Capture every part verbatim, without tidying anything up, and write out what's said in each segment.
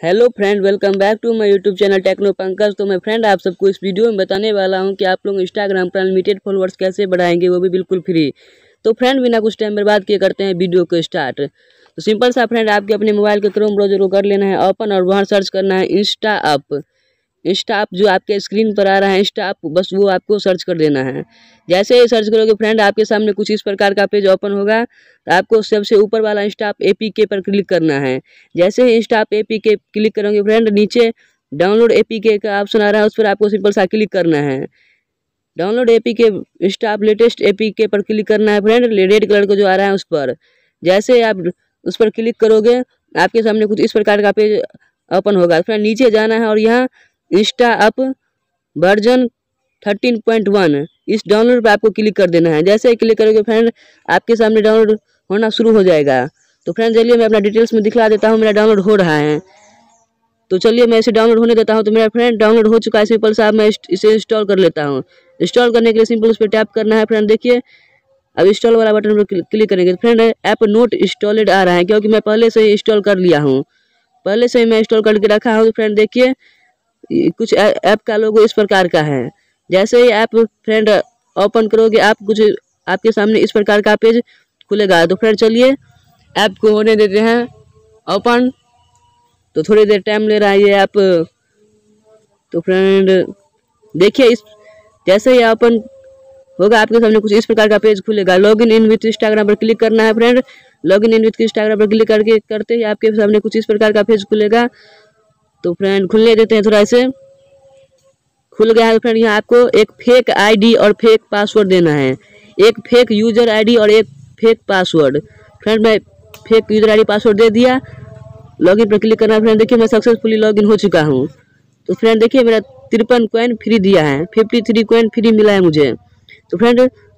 Hello friend, welcome back to my YouTube channel Techno Pankaj. तो मैं friend आप सबको इस वीडियो में बताने वाला हूं कि आप लोग इंस्टाग्राम पर अनलिमिटेड फॉलोअर्स कैसे बढ़ाएंगे, वो भी बिल्कुल फ्री। तो फ्रेंड बिना कुछ टाइम बर्बाद किए करते हैं वीडियो को स्टार्ट। तो सिंपल सा फ्रेंड आपके अपने मोबाइल के क्रोम ब्राउजर को कर लेना है ओपन और वहाँ सर्च करना है इंस्टा अप। इंस्टा अप जो आपके स्क्रीन पर आ रहा है इंस्टा अप, बस वो आपको सर्च कर देना है। जैसे ही सर्च करोगे फ्रेंड आपके सामने कुछ इस प्रकार का पेज ओपन होगा। तो आपको सबसे ऊपर वाला इंस्टा अप एपीके पर क्लिक करना है। जैसे ही इंस्टा अप एपीके क्लिक करोगे फ्रेंड, नीचे डाउनलोड एपीके का ऑप्शन आ रहा है, उस पर आपको सिंपल सा क्लिक करना है। Download APK Insta Up latest APK पर क्लिक करना है फ्रेंड, रेड कलर का जो आ रहा है उस पर। जैसे आप उस पर क्लिक करोगे आपके सामने कुछ इस प्रकार का पेज ओपन होगा। फ्रेंड नीचे जाना है और यहाँ Insta Up version thirteen point one इस डाउनलोड पे आपको क्लिक कर देना है। जैसे ही क्लिक करोगे फ्रेंड आपके सामने डाउनलोड होना शुरू हो जाएगा। तो फ्रेंड चलिए मैं अपना डिटेल्स में दिखला देता हूँ, मेरा डाउनलोड हो रहा है। तो चलिए मैं इसे डाउनलोड होने देता हूँ। तो मेरा फ्रेंड डाउनलोड हो चुका है। सिंपल सा मैं इसे इंस्टॉल कर लेता हूँ। इंस्टॉल करने के लिए सिंपल उस पर टैप करना है फ्रेंड। देखिए अब इंस्टॉल वाला बटन पर क्लिक करेंगे फ्रेंड ऐप नोट इंस्टॉलेड आ रहा है, क्योंकि मैं पहले से ही इंस्टॉल कर लिया हूँ। पहले से ही मैं इंस्टॉल करके रखा हूँ। फ्रेंड देखिए कुछ ऐप का लोगो इस प्रकार का है। जैसे ही ऐप फ्रेंड ओपन करोगे आप कुछ आपके सामने इस प्रकार का पेज खुलेगा। तो फ्रेंड चलिए ऐप को होने देते हैं ओपन। तो थोड़ी देर टाइम ले रहा है ये ऐप। तो फ्रेंड देखिए इस जैसे ही ओपन होगा आपके सामने कुछ इस प्रकार का पेज खुलेगा। लॉगिन इन विथ इंस्टाग्राम पर क्लिक करना है friend. Login in with Instagram पर क्लिक करके करते ही आपके सामने कुछ इस प्रकार का पेज खुलेगा। तो फ्रेंड खुलने देते हैं, थोड़ा ऐसे खुल गया है। तो फ्रेंड यहाँ आपको एक फेक आईडी और फेक पासवर्ड देना है। एक फेक यूजर आईडी और एक फेक पासवर्ड। फ्रेंड मैं फेक यूजर आईडी पासवर्ड दे दिया। लॉगिन पर क्लिक करना है फ्रेंड। देखिए मैं सक्सेसफुली लॉगिन हो चुका हूँ। तो फ्रेंड देखिए मेरा तिरपन कॉइन फ्री दिया है, फिफ्टी थ्री कॉइन फ्री मिला है मुझे। तो फ्रेंड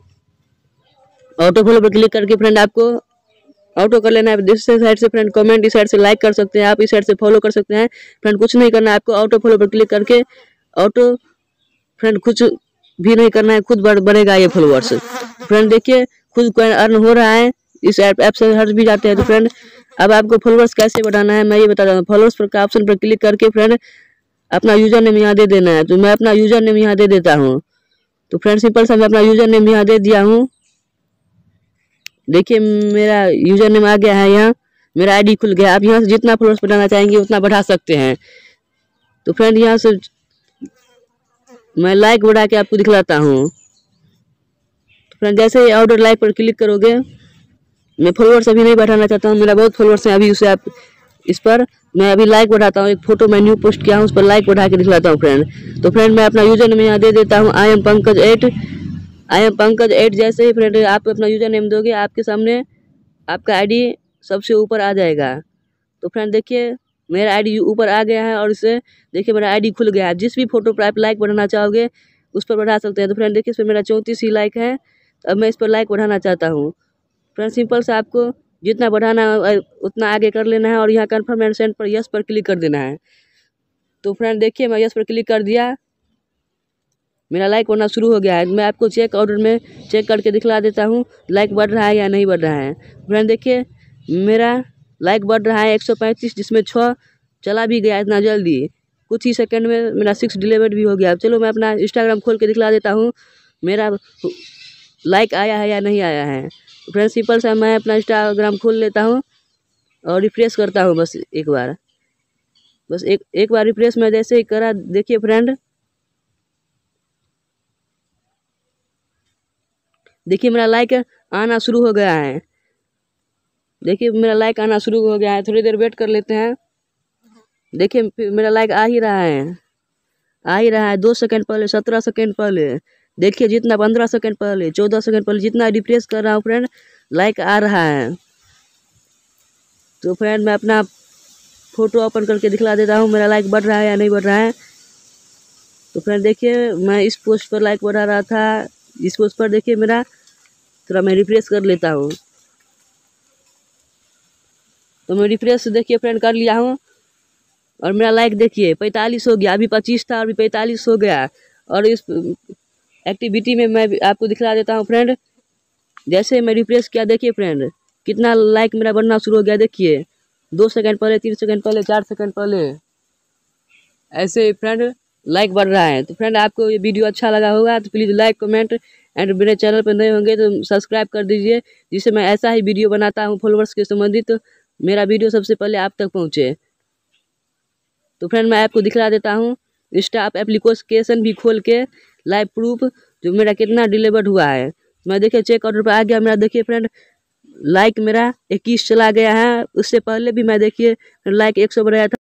ऑटो फॉलो पर क्लिक करके फ्रेंड आपको ऑटो कर लेना है। इस साइड से फ्रेंड कमेंट, इस साइड से लाइक कर सकते हैं आप, इस साइड से फॉलो कर सकते हैं। फ्रेंड कुछ नहीं करना है आपको, ऑटो फॉलो पर क्लिक करके ऑटो फ्रेंड कुछ भी नहीं करना है, खुद बढ़ बढ़ेगा ये फॉलोअर्स। फ्रेंड देखिए खुद कॉइन अर्न हो रहा है, इस ऐप ऐप से हट भी जाते हैं। तो फ्रेंड अब आपको फॉलोअर्स कैसे बढ़ाना है मैं ये बता दूँ। फॉलोअर्स पर का ऑप्शन पर क्लिक करके फ्रेंड अपना यूजर नेम यहाँ दे देना है। तो मैं अपना यूजर नेम यहाँ दे देता हूँ। तो फ्रेंड सिंपल सा मैं अपना यूजर नेम यहाँ दे दिया हूँ। देखिए मेरा यूजर नेम आ गया है, यहाँ मेरा आईडी खुल गया। आप यहाँ से जितना फॉलोअर्स बढ़ाना चाहेंगे उतना बढ़ा सकते हैं। तो फ्रेंड यहाँ से मैं लाइक बढ़ा के आपको दिखलाता हूँ। तो फ्रेंड जैसे ही ऑर्डर लाइक पर क्लिक करोगे, मैं फॉलोअर्स अभी नहीं बढ़ाना चाहता हूँ, मेरा बहुत फॉलोअर्स हैं अभी, उसे आप इस पर मैं अभी लाइक बढ़ाता हूँ। एक फोटो मैं न्यू पोस्ट किया हूँ उस पर लाइक बढ़ा के दिखलाता हूँ फ्रेंड। तो फ्रेंड मैं अपना यूजर नेम यहाँ दे देता हूँ, I am Pankaj at I am Pankaj at. जैसे ही फ्रेंड आप अपना यूजर नेम दोगे आपके सामने आपका आईडी सबसे ऊपर आ जाएगा। तो फ्रेंड देखिए मेरा आईडी ऊपर आ गया है और इससे देखिए मेरा आईडी खुल गया है। जिस भी फोटो पर आप लाइक बढ़ाना चाहोगे उस पर बढ़ा सकते हैं। तो फ्रेंड देखिए इस पर मेरा चौंतीस ही लाइक है। तो अब मैं इस पर लाइक बढ़ाना चाहता हूँ। फ्रेंड सिंपल से आपको जितना बढ़ाना है उतना आगे कर लेना है और यहाँ कन्फर्म एंड सेंड पर यस पर क्लिक कर देना है। तो फ्रेंड देखिए मैं यस पर क्लिक कर दिया, मेरा लाइक बढ़ना शुरू हो गया है। मैं आपको चेक ऑर्डर में चेक करके दिखला देता हूँ लाइक बढ़ रहा है या नहीं बढ़ रहा है। फ्रेंड देखिए मेरा लाइक बढ़ रहा है एक सौ पैंतीस, जिसमें छः चला भी गया इतना जल्दी। कुछ ही सेकंड में मेरा सिक्स डिलीवर्ड भी हो गया। चलो मैं अपना इंस्टाग्राम खोल के दिखला देता हूँ मेरा लाइक आया है या नहीं आया है। फ्रेंड सिंपल सा मैं अपना इंस्टाग्राम खोल लेता हूँ और रिफ्रेश करता हूँ बस एक बार बस एक एक बार रिफ्रेश मैं जैसे ही करा, देखिए फ्रेंड देखिए मेरा लाइक आना शुरू हो गया है। देखिए मेरा लाइक आना शुरू हो गया है। थोड़ी देर वेट कर लेते हैं। देखिए मेरा लाइक आ ही रहा है आ ही रहा है दो सेकंड पहले, सत्रह सेकंड पहले, देखिए जितना पंद्रह सेकंड पहले, चौदह सेकंड पहले, जितना रिफ्रेश कर रहा हूँ फ्रेंड लाइक आ रहा है। तो फ्रेंड मैं अपना फ़ोटो ओपन करके दिखला देता हूँ मेरा लाइक बढ़ रहा है या नहीं बढ़ रहा है। तो फ्रेंड देखिए मैं इस पोस्ट पर लाइक बढ़ा रहा था, इस पोस्ट पर देखिए मेरा थोड़ा मैं रिफ्रेश कर लेता हूँ। तो मैं रिफ्रेश देखिए फ्रेंड कर लिया हूँ और मेरा लाइक देखिए पैंतालीस हो गया। अभी पच्चीस था अभी पैंतालीस हो गया। और इस एक्टिविटी में मैं आपको दिखला देता हूँ फ्रेंड। जैसे मैं रिफ्रेश किया देखिए फ्रेंड कितना लाइक मेरा बढ़ना शुरू हो गया। देखिए दो सेकंड पहले, तीन सेकंड पहले, चार सेकंड पहले ऐसे फ्रेंड लाइक बढ़ रहा है। तो फ्रेंड आपको ये वीडियो अच्छा लगा होगा तो प्लीज़ लाइक कमेंट एंड मेरे चैनल पर नए होंगे तो सब्सक्राइब कर दीजिए, जिससे मैं ऐसा ही वीडियो बनाता हूँ फॉलोअर्स के संबंधित, तो मेरा वीडियो सबसे पहले आप तक पहुँचे। तो फ्रेंड मैं आपको दिखला देता हूँ इंस्टा आप एप्लीकेशन भी खोल के लाइव प्रूफ जो मेरा कितना डिलीवर्ड हुआ है। मैं देखिए चेक ऑर्डर पर आ गया मेरा, देखिए फ्रेंड लाइक मेरा इक्कीस चला गया है। उससे पहले भी मैं देखिए लाइक एक सौ बढ़ाया था।